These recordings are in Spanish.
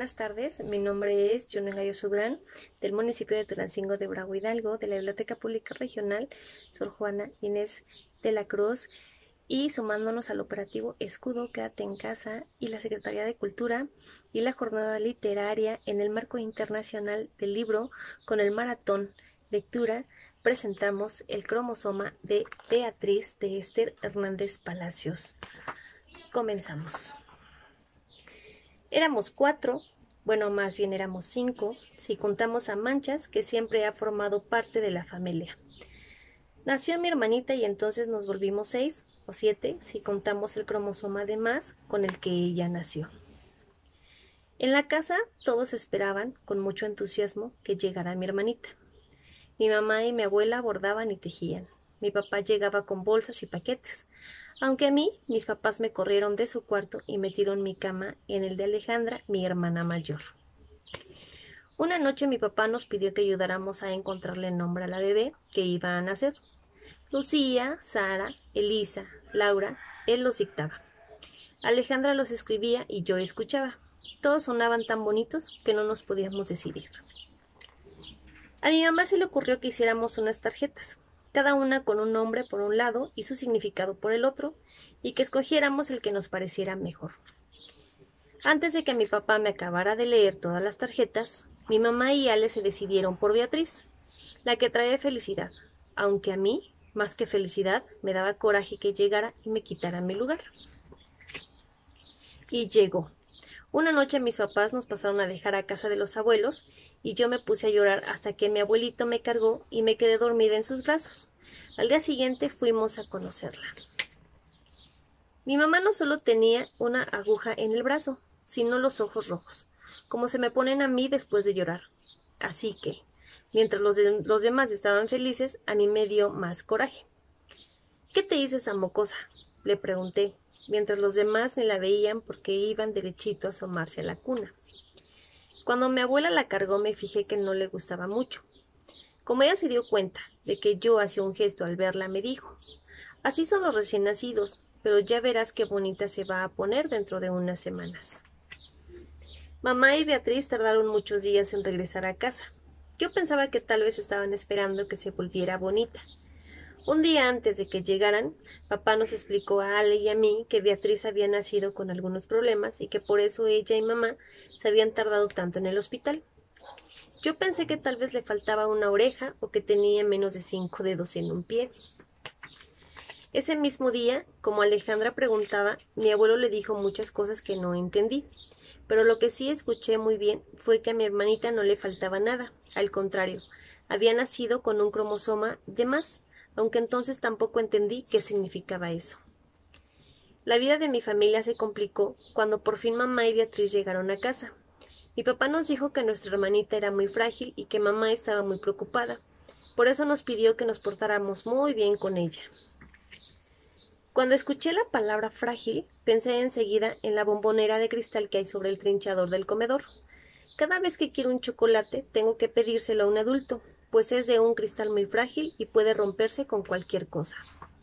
buenas tardes. Mi nombre es Yonel Gallo Sudrán, del municipio de Tulancingo de Bravo Hidalgo, de la Biblioteca Pública Regional Sor Juana Inés de la Cruz, y sumándonos al operativo Escudo, Quédate en Casa, y la Secretaría de Cultura y la jornada literaria en el marco internacional del libro con el maratón lectura, presentamos El cromosoma de Beatriz de Esther Hernández Palacios. Comenzamos. Éramos 4, bueno, más bien éramos 5, si contamos a Manchas, que siempre ha formado parte de la familia. Nació mi hermanita y entonces nos volvimos 6 o 7, si contamos el cromosoma de más con el que ella nació. En la casa todos esperaban, con mucho entusiasmo, que llegara mi hermanita. Mi mamá y mi abuela bordaban y tejían. Mi papá llegaba con bolsas y paquetes, aunque a mí mis papás me corrieron de su cuarto y metieron mi cama en el de Alejandra, mi hermana mayor. Una noche mi papá nos pidió que ayudáramos a encontrarle nombre a la bebé que iba a nacer. Lucía, Sara, Elisa, Laura, él los dictaba. Alejandra los escribía y yo escuchaba. Todos sonaban tan bonitos que no nos podíamos decidir. A mi mamá se le ocurrió que hiciéramos unas tarjetas, cada una con un nombre por un lado y su significado por el otro, y que escogiéramos el que nos pareciera mejor. Antes de que mi papá me acabara de leer todas las tarjetas, mi mamá y Ale se decidieron por Beatriz, la que trae felicidad, aunque a mí, más que felicidad, me daba coraje que llegara y me quitara mi lugar. Y llegó. Una noche mis papás nos pasaron a dejar a casa de los abuelos y yo me puse a llorar hasta que mi abuelito me cargó y me quedé dormida en sus brazos. Al día siguiente fuimos a conocerla. Mi mamá no solo tenía una aguja en el brazo, sino los ojos rojos, como se me ponen a mí después de llorar. Así que, mientras los demás estaban felices, a mí me dio más coraje. ¿Qué te hizo esa mocosa?, le pregunté, mientras los demás ni la veían porque iban derechito a asomarse a la cuna. Cuando mi abuela la cargó me fijé que no le gustaba mucho. Como ella se dio cuenta de que yo hacía un gesto al verla, me dijo: «Así son los recién nacidos, pero ya verás qué bonita se va a poner dentro de unas semanas». Mamá y Beatriz tardaron muchos días en regresar a casa. Yo pensaba que tal vez estaban esperando que se volviera bonita. Un día antes de que llegaran, papá nos explicó a Ale y a mí que Beatriz había nacido con algunos problemas y que por eso ella y mamá se habían tardado tanto en el hospital. Yo pensé que tal vez le faltaba una oreja o que tenía menos de 5 dedos en un pie. Ese mismo día, como Alejandra preguntaba, mi abuelo le dijo muchas cosas que no entendí, pero lo que sí escuché muy bien fue que a mi hermanita no le faltaba nada, al contrario, había nacido con un cromosoma de más, aunque entonces tampoco entendí qué significaba eso. La vida de mi familia se complicó cuando por fin mamá y Beatriz llegaron a casa. Mi papá nos dijo que nuestra hermanita era muy frágil y que mamá estaba muy preocupada. Por eso nos pidió que nos portáramos muy bien con ella. Cuando escuché la palabra frágil, pensé enseguida en la bombonera de cristal que hay sobre el trinchador del comedor. Cada vez que quiero un chocolate, tengo que pedírselo a un adulto, pues es de un cristal muy frágil y puede romperse con cualquier cosa.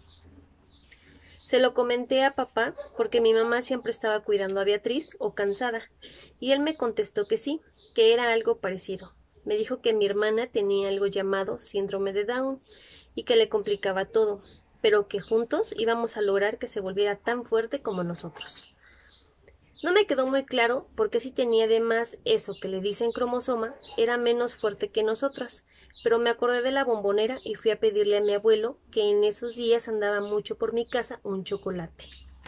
Se lo comenté a papá porque mi mamá siempre estaba cuidando a Beatriz o cansada, y él me contestó que sí, que era algo parecido. Me dijo que mi hermana tenía algo llamado síndrome de Down y que le complicaba todo, pero que juntos íbamos a lograr que se volviera tan fuerte como nosotros. No me quedó muy claro porque si tenía de más eso que le dicen cromosoma, era menos fuerte que nosotras, pero me acordé de la bombonera y fui a pedirle a mi abuelo, que en esos días andaba mucho por mi casa, un chocolate.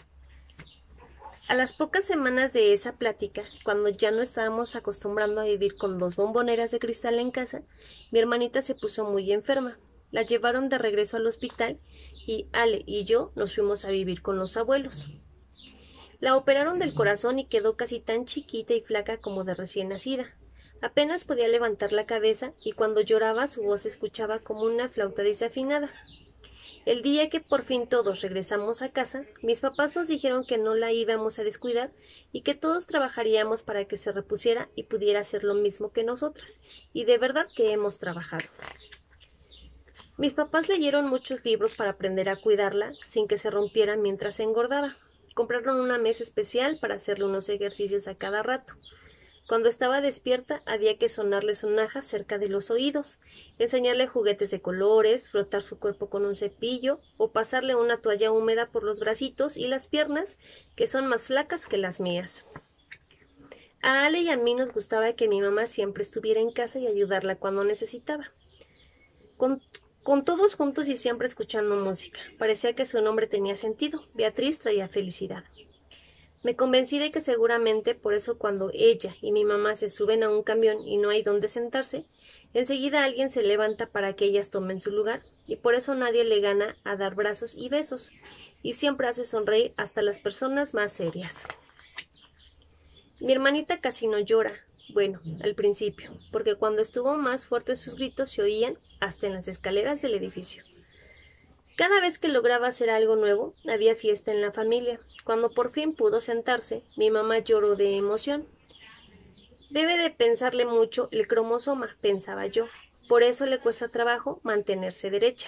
A las pocas semanas de esa plática, cuando ya no estábamos acostumbrando a vivir con 2 bomboneras de cristal en casa, mi hermanita se puso muy enferma. La llevaron de regreso al hospital y Ale y yo nos fuimos a vivir con los abuelos. La operaron del corazón y quedó casi tan chiquita y flaca como de recién nacida. Apenas podía levantar la cabeza y cuando lloraba su voz se escuchaba como una flauta desafinada. El día que por fin todos regresamos a casa, mis papás nos dijeron que no la íbamos a descuidar y que todos trabajaríamos para que se repusiera y pudiera hacer lo mismo que nosotras. Y de verdad que hemos trabajado. Mis papás leyeron muchos libros para aprender a cuidarla sin que se rompiera mientras engordaba. Compraron una mesa especial para hacerle unos ejercicios a cada rato. Cuando estaba despierta había que sonarle sonajas cerca de los oídos, enseñarle juguetes de colores, frotar su cuerpo con un cepillo o pasarle una toalla húmeda por los bracitos y las piernas, que son más flacas que las mías. A Ale y a mí nos gustaba que mi mamá siempre estuviera en casa y ayudarla cuando necesitaba. Con todos juntos y siempre escuchando música. Parecía que su nombre tenía sentido. Beatriz traía felicidad. Me convencí de que seguramente por eso cuando ella y mi mamá se suben a un camión y no hay dónde sentarse, enseguida alguien se levanta para que ellas tomen su lugar, y por eso nadie le gana a dar brazos y besos, y siempre hace sonreír hasta las personas más serias. Mi hermanita casi no llora, bueno, al principio, porque cuando estuvo más fuertes sus gritos se oían hasta en las escaleras del edificio. Cada vez que lograba hacer algo nuevo, había fiesta en la familia. Cuando por fin pudo sentarse, mi mamá lloró de emoción. Debe de pensarle mucho el cromosoma, pensaba yo. Por eso le cuesta trabajo mantenerse derecha.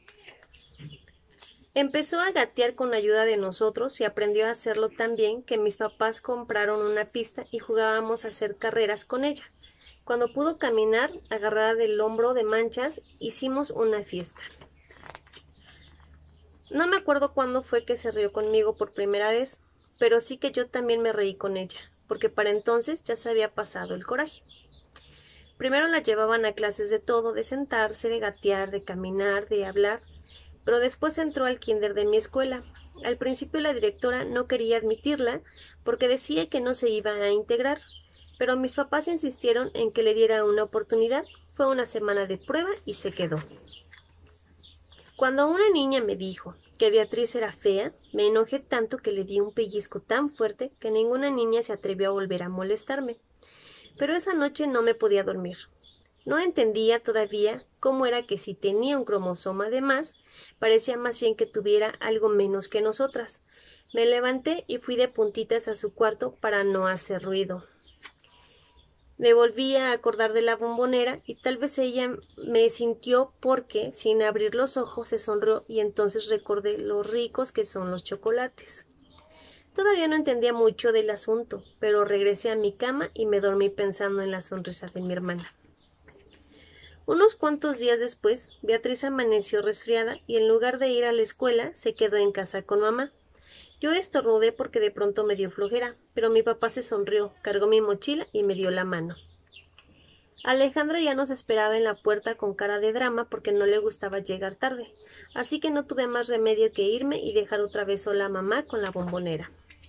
Empezó a gatear con la ayuda de nosotros y aprendió a hacerlo tan bien que mis papás compraron una pista y jugábamos a hacer carreras con ella. Cuando pudo caminar, agarrada del hombro de Manchas, hicimos una fiesta. No me acuerdo cuándo fue que se rió conmigo por primera vez, pero sí que yo también me reí con ella, porque para entonces ya se había pasado el coraje. Primero la llevaban a clases de todo, de sentarse, de gatear, de caminar, de hablar, pero después entró al kinder de mi escuela. Al principio la directora no quería admitirla porque decía que no se iba a integrar, pero mis papás insistieron en que le diera una oportunidad. Fue una semana de prueba y se quedó. Cuando una niña me dijo que Beatriz era fea, me enojé tanto que le di un pellizco tan fuerte que ninguna niña se atrevió a volver a molestarme. Pero esa noche no me podía dormir. No entendía todavía cómo era que si tenía un cromosoma de más, parecía más bien que tuviera algo menos que nosotras. Me levanté y fui de puntitas a su cuarto para no hacer ruido. Me volví a acordar de la bombonera y tal vez ella me sintió porque, sin abrir los ojos, se sonrió y entonces recordé lo ricos que son los chocolates. Todavía no entendía mucho del asunto, pero regresé a mi cama y me dormí pensando en la sonrisa de mi hermana. Unos cuantos días después, Beatriz amaneció resfriada y en lugar de ir a la escuela, se quedó en casa con mamá. Yo estornudé porque de pronto me dio flojera, pero mi papá se sonrió, cargó mi mochila y me dio la mano. Alejandra ya nos esperaba en la puerta con cara de drama porque no le gustaba llegar tarde, así que no tuve más remedio que irme y dejar otra vez sola a mamá con la bombonera.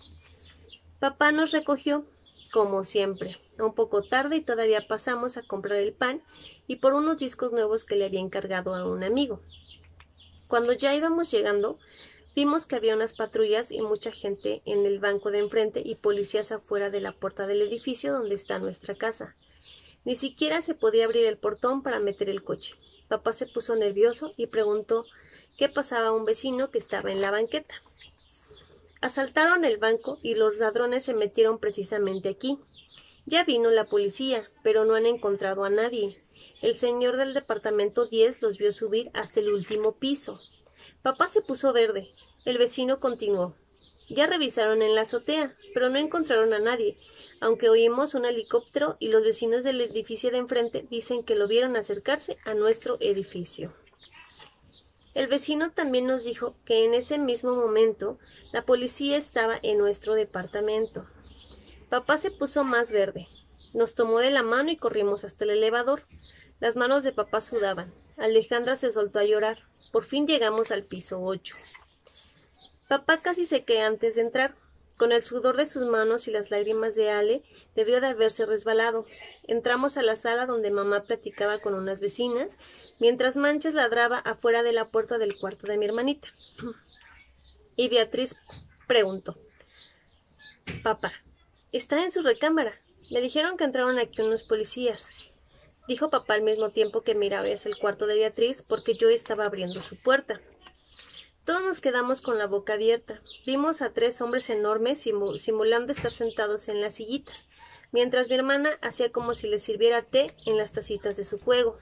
Papá nos recogió, como siempre, un poco tarde y todavía pasamos a comprar el pan y por unos discos nuevos que le había encargado a un amigo. Cuando ya íbamos llegando, vimos que había unas patrullas y mucha gente en el banco de enfrente y policías afuera de la puerta del edificio donde está nuestra casa. Ni siquiera se podía abrir el portón para meter el coche. Papá se puso nervioso y preguntó qué pasaba a un vecino que estaba en la banqueta. Asaltaron el banco y los ladrones se metieron precisamente aquí. Ya vino la policía, pero no han encontrado a nadie. El señor del departamento 10 los vio subir hasta el último piso. Papá se puso verde. El vecino continuó. Ya revisaron en la azotea, pero no encontraron a nadie, aunque oímos un helicóptero y los vecinos del edificio de enfrente dicen que lo vieron acercarse a nuestro edificio. El vecino también nos dijo que en ese mismo momento la policía estaba en nuestro departamento. Papá se puso más verde. Nos tomó de la mano y corrimos hasta el elevador. Las manos de papá sudaban. Alejandra se soltó a llorar. Por fin llegamos al piso 8. Papá casi se cae antes de entrar. Con el sudor de sus manos y las lágrimas de Ale, debió de haberse resbalado. Entramos a la sala donde mamá platicaba con unas vecinas, mientras Manchas ladraba afuera de la puerta del cuarto de mi hermanita. Y Beatriz preguntó: «Papá, ¿está en su recámara? Me dijeron que entraron aquí unos policías», dijo papá al mismo tiempo que miraba hacia el cuarto de Beatriz porque yo estaba abriendo su puerta. Todos nos quedamos con la boca abierta. Vimos a 3 hombres enormes simulando estar sentados en las sillitas, mientras mi hermana hacía como si les sirviera té en las tacitas de su juego.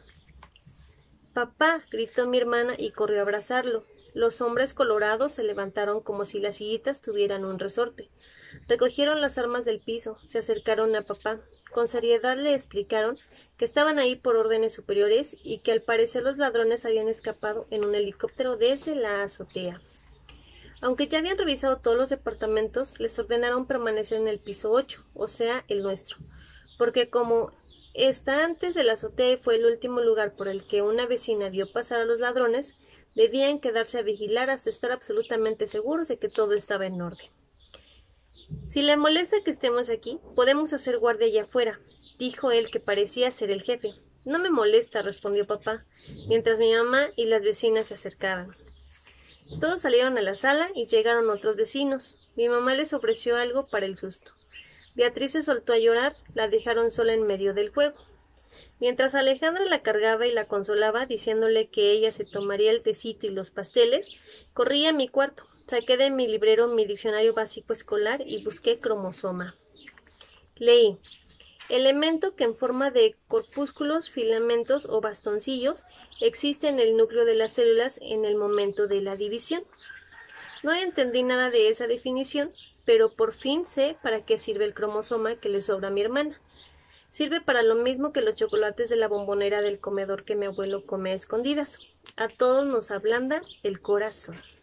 «Papá», gritó mi hermana y corrió a abrazarlo. Los hombres colorados se levantaron como si las sillitas tuvieran un resorte. Recogieron las armas del piso, se acercaron a papá. Con seriedad le explicaron que estaban ahí por órdenes superiores y que al parecer los ladrones habían escapado en un helicóptero desde la azotea. Aunque ya habían revisado todos los departamentos, les ordenaron permanecer en el piso 8, o sea, el nuestro, porque como está antes de la azotea y fue el último lugar por el que una vecina vio pasar a los ladrones, debían quedarse a vigilar hasta estar absolutamente seguros de que todo estaba en orden. «Si le molesta que estemos aquí, podemos hacer guardia allá afuera», dijo él, que parecía ser el jefe. «No me molesta», respondió papá, mientras mi mamá y las vecinas se acercaban. Todos salieron a la sala y llegaron otros vecinos. Mi mamá les ofreció algo para el susto. Beatriz se soltó a llorar, la dejaron sola en medio del juego. Mientras Alejandra la cargaba y la consolaba, diciéndole que ella se tomaría el tecito y los pasteles, corrí a mi cuarto, saqué de mi librero mi diccionario básico escolar y busqué cromosoma. Leí: elemento que en forma de corpúsculos, filamentos o bastoncillos existe en el núcleo de las células en el momento de la división. No entendí nada de esa definición, pero por fin sé para qué sirve el cromosoma que le sobra a mi hermana. Sirve para lo mismo que los chocolates de la bombonera del comedor que mi abuelo come a escondidas. A todos nos ablanda el corazón.